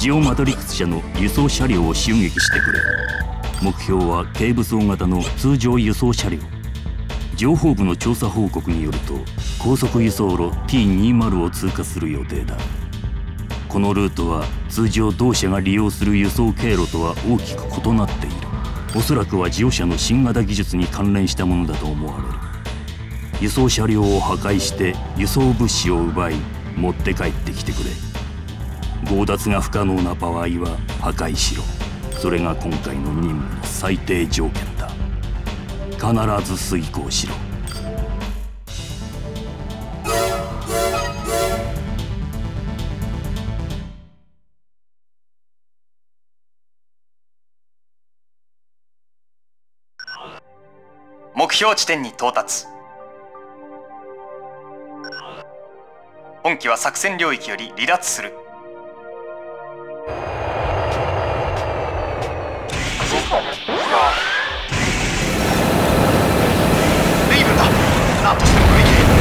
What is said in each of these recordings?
ジオマトリックス社の輸送車両を襲撃してくれ。目標は軽武装型の通常輸送車両。情報部の調査報告によると、高速輸送路 T20 を通過する予定だ。このルートは通常同社が利用する輸送経路とは大きく異なっている。おそらくはジオ社の新型技術に関連したものだと思われる。輸送車両を破壊して輸送物資を奪い持って帰ってきてくれ。強奪が不可能な場合は破壊しろ。それが今回の任務の最低条件だ。必ず遂行しろ。 目標地点に到達。本機は作戦領域より離脱する。レイブンだ。なんとしても乗り切れ。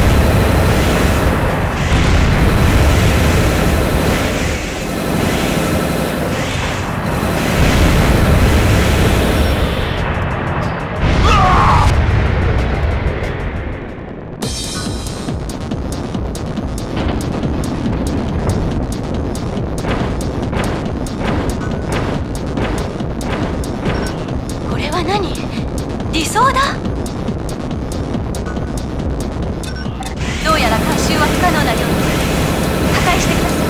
理想だ。どうやら回収は不可能なようです。破壊してください。